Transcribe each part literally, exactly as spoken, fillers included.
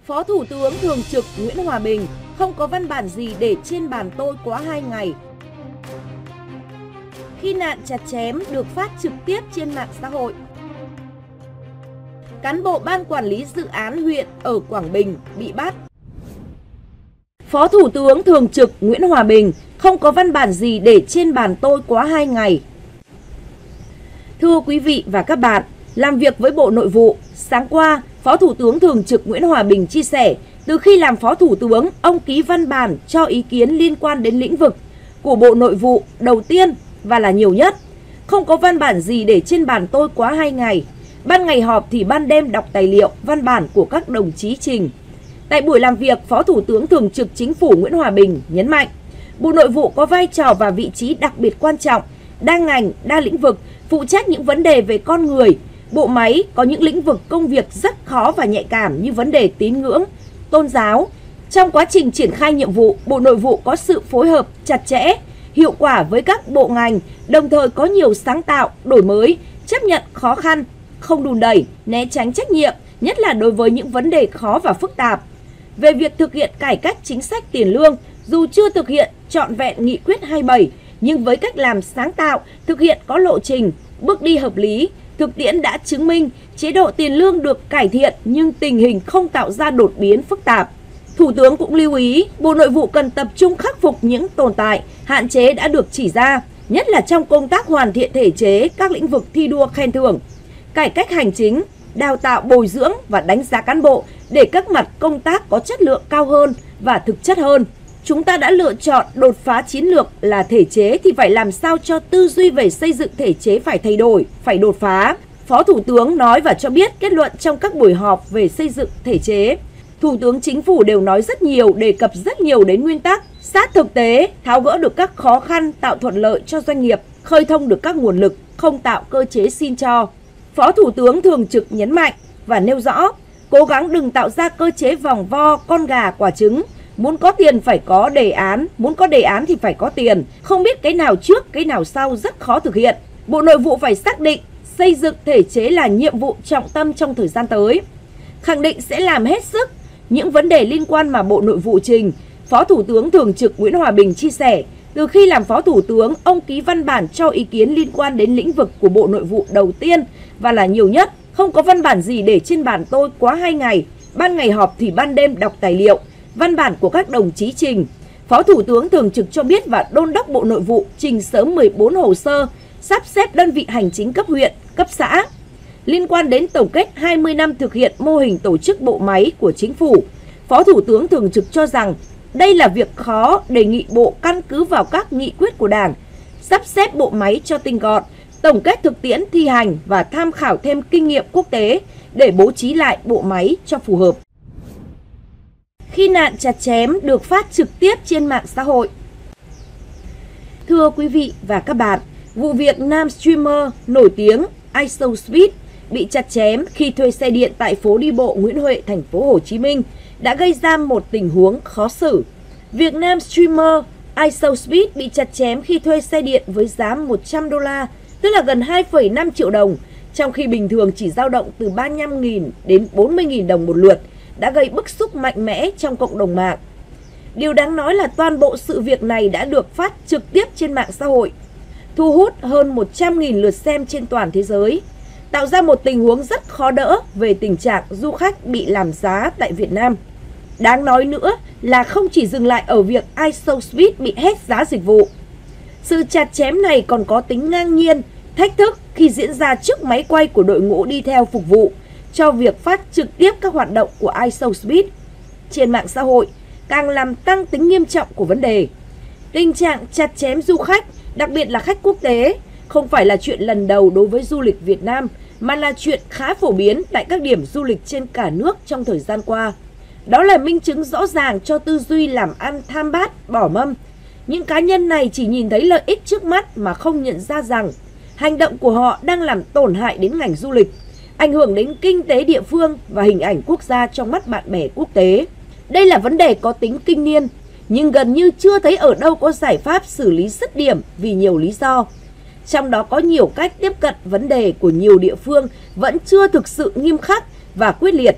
Phó Thủ tướng Thường trực Nguyễn Hòa Bình không có văn bản gì để trên bàn tôi quá hai ngày. Khi nạn chặt chém được phát trực tiếp trên mạng xã hội. Cán bộ ban quản lý dự án huyện ở Quảng Bình bị bắt. Phó Thủ tướng Thường trực Nguyễn Hòa Bình không có văn bản gì để trên bàn tôi quá hai ngày. Thưa quý vị và các bạn, làm việc với Bộ Nội vụ, sáng qua, Phó Thủ tướng Thường trực Nguyễn Hòa Bình chia sẻ, từ khi làm Phó Thủ tướng, ông ký văn bản cho ý kiến liên quan đến lĩnh vực của Bộ Nội vụ đầu tiên và là nhiều nhất. Không có văn bản gì để trên bàn tôi quá hai ngày. Ban ngày họp thì ban đêm đọc tài liệu, văn bản của các đồng chí trình. Tại buổi làm việc, Phó Thủ tướng Thường trực Chính phủ Nguyễn Hòa Bình nhấn mạnh, Bộ Nội vụ có vai trò và vị trí đặc biệt quan trọng, đa ngành, đa lĩnh vực, phụ trách những vấn đề về con người. Bộ máy có những lĩnh vực công việc rất khó và nhạy cảm như vấn đề tín ngưỡng, tôn giáo. Trong quá trình triển khai nhiệm vụ, Bộ Nội vụ có sự phối hợp chặt chẽ, hiệu quả với các bộ ngành, đồng thời có nhiều sáng tạo, đổi mới, chấp nhận khó khăn, không đùn đẩy, né tránh trách nhiệm, nhất là đối với những vấn đề khó và phức tạp. Về việc thực hiện cải cách chính sách tiền lương, dù chưa thực hiện trọn vẹn nghị quyết hai mươi bảy, nhưng với cách làm sáng tạo, thực hiện có lộ trình, bước đi hợp lý, thực tiễn đã chứng minh chế độ tiền lương được cải thiện nhưng tình hình không tạo ra đột biến phức tạp. Thủ tướng cũng lưu ý, Bộ Nội vụ cần tập trung khắc phục những tồn tại, hạn chế đã được chỉ ra, nhất là trong công tác hoàn thiện thể chế các lĩnh vực thi đua khen thưởng, cải cách hành chính, đào tạo bồi dưỡng và đánh giá cán bộ để các mặt công tác có chất lượng cao hơn và thực chất hơn. Chúng ta đã lựa chọn đột phá chiến lược là thể chế thì phải làm sao cho tư duy về xây dựng thể chế phải thay đổi, phải đột phá. Phó Thủ tướng nói và cho biết kết luận trong các buổi họp về xây dựng thể chế. Thủ tướng Chính phủ đều nói rất nhiều, đề cập rất nhiều đến nguyên tắc, sát thực tế, tháo gỡ được các khó khăn, tạo thuận lợi cho doanh nghiệp, khơi thông được các nguồn lực, không tạo cơ chế xin cho. Phó Thủ tướng Thường trực nhấn mạnh và nêu rõ, cố gắng đừng tạo ra cơ chế vòng vo, con gà quả trứng. Muốn có tiền phải có đề án, muốn có đề án thì phải có tiền. Không biết cái nào trước, cái nào sau rất khó thực hiện. Bộ Nội vụ phải xác định xây dựng thể chế là nhiệm vụ trọng tâm trong thời gian tới. Khẳng định sẽ làm hết sức những vấn đề liên quan mà Bộ Nội vụ trình. Phó Thủ tướng Thường trực Nguyễn Hòa Bình chia sẻ, từ khi làm Phó Thủ tướng, ông ký văn bản cho ý kiến liên quan đến lĩnh vực của Bộ Nội vụ đầu tiên và là nhiều nhất. Không có văn bản gì để trên bàn tôi quá hai ngày. Ban ngày họp thì ban đêm đọc tài liệu, văn bản của các đồng chí trình. Phó Thủ tướng Thường trực cho biết và đôn đốc Bộ Nội vụ trình sớm mười bốn hồ sơ, sắp xếp đơn vị hành chính cấp huyện, cấp xã. Liên quan đến tổng kết hai mươi năm thực hiện mô hình tổ chức bộ máy của Chính phủ, Phó Thủ tướng Thường trực cho rằng đây là việc khó, đề nghị Bộ căn cứ vào các nghị quyết của Đảng, sắp xếp bộ máy cho tinh gọn, tổng kết thực tiễn thi hành và tham khảo thêm kinh nghiệm quốc tế để bố trí lại bộ máy cho phù hợp. Khi nạn chặt chém được phát trực tiếp trên mạng xã hội. Thưa quý vị và các bạn, vụ việc nam streamer nổi tiếng ISOSpeed bị chặt chém khi thuê xe điện tại phố đi bộ Nguyễn Huệ, thành phố Hồ Chí Minh đã gây ra một tình huống khó xử. Việc nam streamer ISOSpeed bị chặt chém khi thuê xe điện với giá một trăm đô la, tức là gần hai phẩy năm triệu đồng, trong khi bình thường chỉ dao động từ ba mươi lăm nghìn đến bốn mươi nghìn đồng một lượt, đã gây bức xúc mạnh mẽ trong cộng đồng mạng. Điều đáng nói là toàn bộ sự việc này đã được phát trực tiếp trên mạng xã hội, thu hút hơn một trăm nghìn lượt xem trên toàn thế giới, tạo ra một tình huống rất khó đỡ về tình trạng du khách bị làm giá tại Việt Nam. Đáng nói nữa là không chỉ dừng lại ở việc ISOSpeed bị hết giá dịch vụ. Sự chặt chém này còn có tính ngang nhiên, thách thức khi diễn ra trước máy quay của đội ngũ đi theo phục vụ cho việc phát trực tiếp các hoạt động của ISOSpeed trên mạng xã hội, càng làm tăng tính nghiêm trọng của vấn đề. Tình trạng chặt chém du khách, đặc biệt là khách quốc tế, không phải là chuyện lần đầu đối với du lịch Việt Nam, mà là chuyện khá phổ biến tại các điểm du lịch trên cả nước trong thời gian qua. Đó là minh chứng rõ ràng cho tư duy làm ăn tham bát, bỏ mâm. Những cá nhân này chỉ nhìn thấy lợi ích trước mắt mà không nhận ra rằng hành động của họ đang làm tổn hại đến ngành du lịch, ảnh hưởng đến kinh tế địa phương và hình ảnh quốc gia trong mắt bạn bè quốc tế. Đây là vấn đề có tính kinh niên, nhưng gần như chưa thấy ở đâu có giải pháp xử lý dứt điểm vì nhiều lý do. Trong đó có nhiều cách tiếp cận vấn đề của nhiều địa phương vẫn chưa thực sự nghiêm khắc và quyết liệt.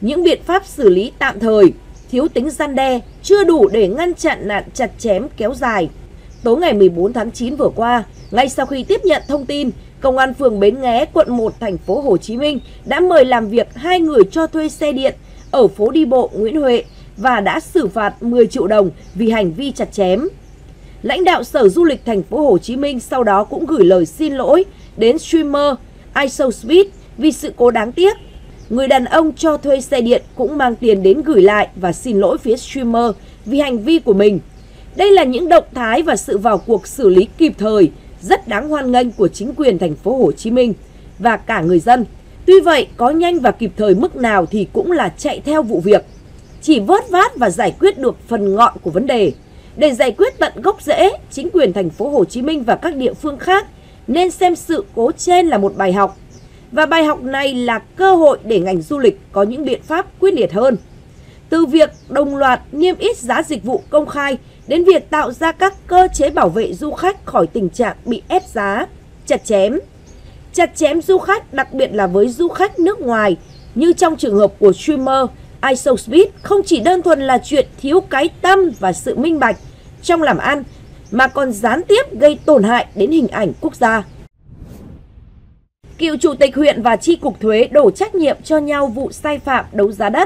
những biện pháp xử lý tạm thời, thiếu tính răn đe, chưa đủ để ngăn chặn nạn chặt chém kéo dài. Tối ngày mười bốn tháng chín vừa qua, ngay sau khi tiếp nhận thông tin, Công an phường Bến Nghé, quận một, thành phố Hồ Chí Minh đã mời làm việc hai người cho thuê xe điện ở phố đi bộ Nguyễn Huệ và đã xử phạt mười triệu đồng vì hành vi chặt chém. Lãnh đạo Sở Du lịch thành phố Hồ Chí Minh sau đó cũng gửi lời xin lỗi đến streamer iShowSpeed vì sự cố đáng tiếc. Người đàn ông cho thuê xe điện cũng mang tiền đến gửi lại và xin lỗi phía streamer vì hành vi của mình. Đây là những động thái và sự vào cuộc xử lý kịp thời rất đáng hoan nghênh của chính quyền thành phố Hồ Chí Minh và cả người dân. Tuy vậy, có nhanh và kịp thời mức nào thì cũng là chạy theo vụ việc. Chỉ vớt vát và giải quyết được phần ngọn của vấn đề. Để giải quyết tận gốc rễ, chính quyền thành phố Hồ Chí Minh và các địa phương khác nên xem sự cố trên là một bài học. Và bài học này là cơ hội để ngành du lịch có những biện pháp quyết liệt hơn. Từ việc đồng loạt niêm yết giá dịch vụ công khai đến việc tạo ra các cơ chế bảo vệ du khách khỏi tình trạng bị ép giá, chặt chém. Chặt chém du khách, đặc biệt là với du khách nước ngoài, như trong trường hợp của streamer iShowSpeed, không chỉ đơn thuần là chuyện thiếu cái tâm và sự minh bạch trong làm ăn, mà còn gián tiếp gây tổn hại đến hình ảnh quốc gia. Cựu chủ tịch huyện và chi cục thuế đổ trách nhiệm cho nhau vụ sai phạm đấu giá đất.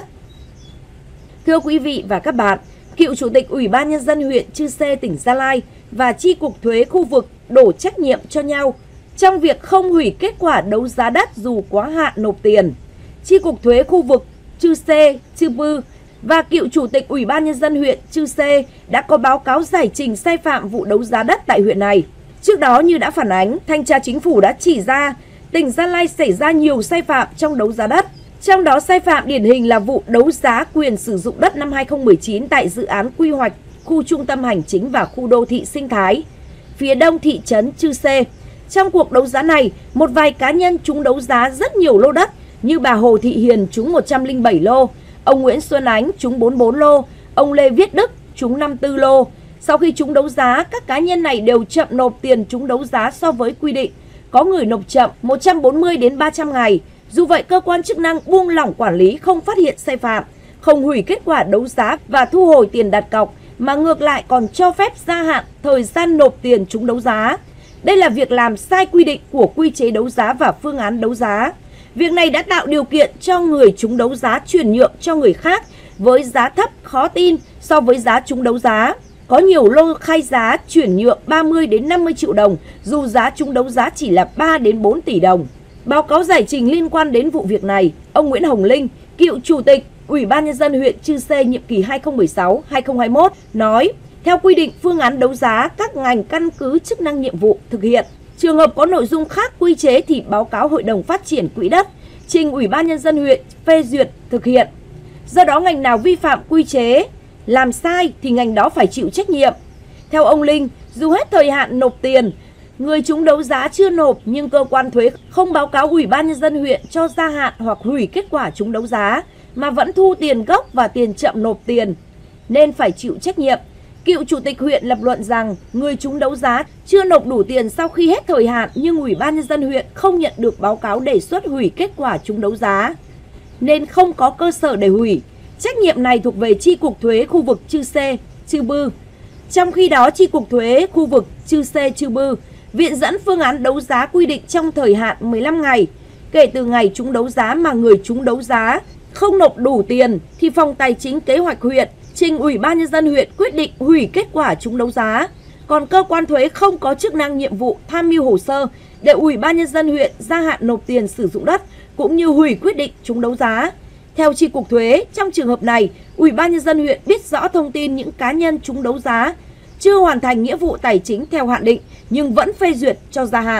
Thưa quý vị và các bạn, cựu chủ tịch Ủy ban Nhân dân huyện Chư Sê, tỉnh Gia Lai và chi cục thuế khu vực đổ trách nhiệm cho nhau trong việc không hủy kết quả đấu giá đất dù quá hạn nộp tiền. Chi cục thuế khu vực Chư Sê, Chư Bư và cựu chủ tịch Ủy ban Nhân dân huyện Chư Sê đã có báo cáo giải trình sai phạm vụ đấu giá đất tại huyện này. Trước đó, như đã phản ánh, Thanh tra Chính phủ đã chỉ ra tỉnh Gia Lai xảy ra nhiều sai phạm trong đấu giá đất. Trong đó, sai phạm điển hình là vụ đấu giá quyền sử dụng đất năm hai không một chín tại dự án quy hoạch khu trung tâm hành chính và khu đô thị sinh thái phía đông thị trấn Chư Sê. Trong cuộc đấu giá này, một vài cá nhân trúng đấu giá rất nhiều lô đất như bà Hồ Thị Hiền trúng một trăm lẻ bảy lô, ông Nguyễn Xuân Ánh trúng bốn mươi bốn lô, ông Lê Viết Đức trúng năm mươi tư lô. Sau khi trúng đấu giá, các cá nhân này đều chậm nộp tiền trúng đấu giá so với quy định. Có người nộp chậm một trăm bốn mươi đến ba trăm ngày. Dù vậy, cơ quan chức năng buông lỏng quản lý, không phát hiện sai phạm, không hủy kết quả đấu giá và thu hồi tiền đặt cọc, mà ngược lại còn cho phép gia hạn thời gian nộp tiền trúng đấu giá. Đây là việc làm sai quy định của quy chế đấu giá và phương án đấu giá. Việc này đã tạo điều kiện cho người trúng đấu giá chuyển nhượng cho người khác với giá thấp khó tin so với giá trúng đấu giá. Có nhiều lô khai giá chuyển nhượng ba mươi đến năm mươi triệu đồng dù giá trúng đấu giá chỉ là ba đến bốn tỷ đồng. Báo cáo giải trình liên quan đến vụ việc này, ông Nguyễn Hồng Linh, cựu chủ tịch Ủy ban Nhân dân huyện Chư Sê nhiệm kỳ hai nghìn không trăm mười sáu đến hai nghìn không trăm hai mươi mốt nói, theo quy định phương án đấu giá, các ngành căn cứ chức năng nhiệm vụ thực hiện. Trường hợp có nội dung khác quy chế thì báo cáo Hội đồng Phát triển Quỹ đất, trình Ủy ban Nhân dân huyện phê duyệt thực hiện. Do đó, ngành nào vi phạm quy chế, làm sai thì ngành đó phải chịu trách nhiệm. Theo ông Linh, dù hết thời hạn nộp tiền, người trúng đấu giá chưa nộp nhưng cơ quan thuế không báo cáo Ủy ban Nhân dân huyện cho gia hạn hoặc hủy kết quả trúng đấu giá mà vẫn thu tiền gốc và tiền chậm nộp tiền, nên phải chịu trách nhiệm. Cựu chủ tịch huyện lập luận rằng người trúng đấu giá chưa nộp đủ tiền sau khi hết thời hạn nhưng Ủy ban Nhân dân huyện không nhận được báo cáo đề xuất hủy kết quả trúng đấu giá, nên không có cơ sở để hủy. Trách nhiệm này thuộc về chi cục thuế khu vực Chư Sê, Chư Bư. Trong khi đó, chi cục thuế khu vực Chư Sê, Chư Bư viện dẫn phương án đấu giá quy định trong thời hạn mười lăm ngày kể từ ngày trúng đấu giá mà người trúng đấu giá không nộp đủ tiền thì Phòng Tài chính Kế hoạch huyện trình Ủy ban Nhân dân huyện quyết định hủy kết quả trúng đấu giá. Còn cơ quan thuế không có chức năng nhiệm vụ tham mưu hồ sơ để Ủy ban Nhân dân huyện gia hạn nộp tiền sử dụng đất cũng như hủy quyết định trúng đấu giá. Theo chi cục thuế, trong trường hợp này, Ủy ban Nhân dân huyện biết rõ thông tin những cá nhân trúng đấu giá chưa hoàn thành nghĩa vụ tài chính theo hạn định nhưng vẫn phê duyệt cho gia hạn.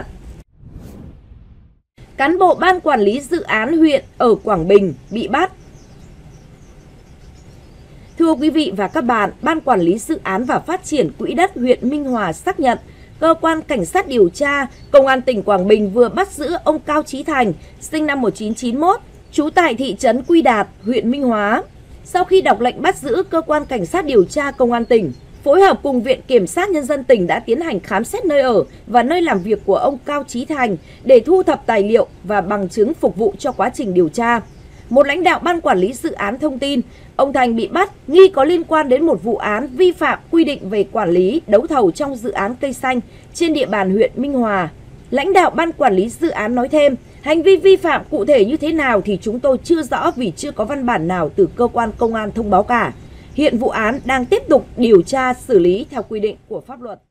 Cán bộ Ban Quản lý Dự án huyện ở Quảng Bình bị bắt. Thưa quý vị và các bạn, Ban Quản lý Dự án và Phát triển Quỹ đất huyện Minh Hòa xác nhận Cơ quan Cảnh sát điều tra Công an tỉnh Quảng Bình vừa bắt giữ ông Cao Chí Thành, sinh năm một nghìn chín trăm chín mươi mốt, trú tại thị trấn Quy Đạt, huyện Minh Hóa. Sau khi đọc lệnh bắt giữ, Cơ quan Cảnh sát điều tra Công an tỉnh phối hợp cùng Viện Kiểm sát Nhân dân tỉnh đã tiến hành khám xét nơi ở và nơi làm việc của ông Cao Chí Thành để thu thập tài liệu và bằng chứng phục vụ cho quá trình điều tra. một lãnh đạo ban quản lý dự án thông tin, ông Thành bị bắt nghi có liên quan đến một vụ án vi phạm quy định về quản lý đấu thầu trong dự án cây xanh trên địa bàn huyện Minh Hòa. Lãnh đạo ban quản lý dự án nói thêm, hành vi vi phạm cụ thể như thế nào thì chúng tôi chưa rõ vì chưa có văn bản nào từ cơ quan công an thông báo cả. Hiện vụ án đang tiếp tục điều tra xử lý theo quy định của pháp luật.